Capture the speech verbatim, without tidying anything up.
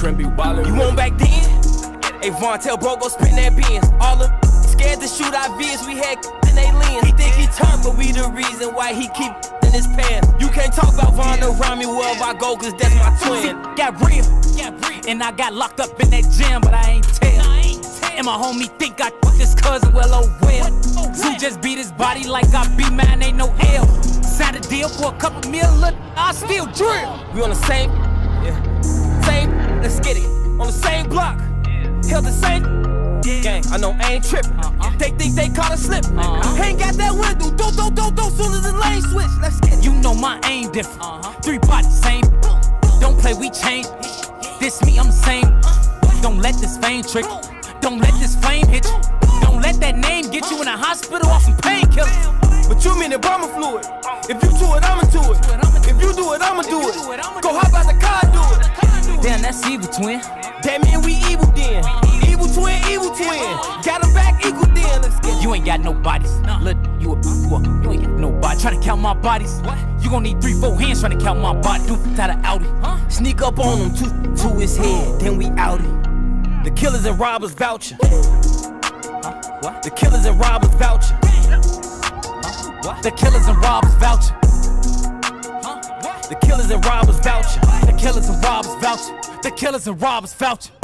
Trent be wildin'. You want back then? Hey, Von, tell bro, go spin that Benz. All of scared to shoot our vids, we had in they lens. He think he tough, but we the reason why he keep in his pants. You can't talk about Von around me wherever I go, cause that's my twin. Got real, got real, and I got locked up in that gym, but I ain't tell. And my homie think I took his cousin, well, oh well. Zoo just beat his body like I beat mine, ain't no L. Signed a deal for a couple mil, look, I still drill. We on the same, yeah, same, let's get it. On the same block, held the same gang. I know I ain't trippin'. Uh-uh. They think they caught a slip. Uh-huh. Ain't got that window, do do do do. Soon as the lane switch, let's get it. You know my aim different. Uh-huh. Three bodies, same. Don't play, we change. This me, I'm the same. Don't let this fame trick. Don't let this flame hit you. Don't let that name get you in a hospital off some painkillers. But you mean the bomber fluid? If you do it, I'ma do it. If you do it, I'ma do it. Go hop out the car, do it. Damn, that's evil, twin. That mean we evil then. Evil twin, evil twin. Got them back equal then. Let's get it. You ain't got no bodies. Look, you a, you, a, you ain't got nobody. Trying to count my bodies. What? You gon' need three, four hands trying to count my body. Do out of Audi. Huh? Sneak up on him, two to his head, then we outie. The killers and robbers voucher. Huh? What? The killers and robbers voucher. Huh? What? The killers and robbers voucher. Huh? What? The killers and robbers voucher. The killers and robbers voucher. The killers and robbers voucher.